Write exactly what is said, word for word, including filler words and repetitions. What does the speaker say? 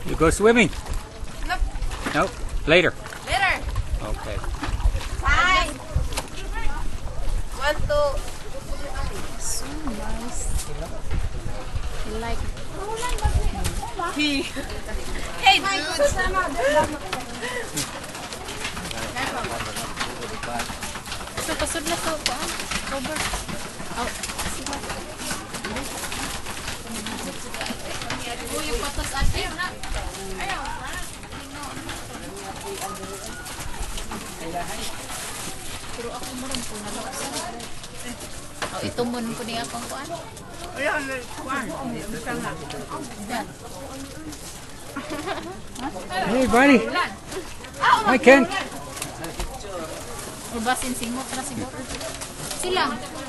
You go swimming? Nope. Nope. Later. Later. Okay. Bye. One, two. So nice. Like He. Hey, dude. so pasod na to ko. Cover. Oh, sige. Oh, yung patas ate. Ayaw. Pero ako mo rin po nalaksan. Oh, ito mo ko niya akong kuan. Ayan, kuwan. Hey, buddy. Hi, Ken. Ubasin singmo para siguro. Sila.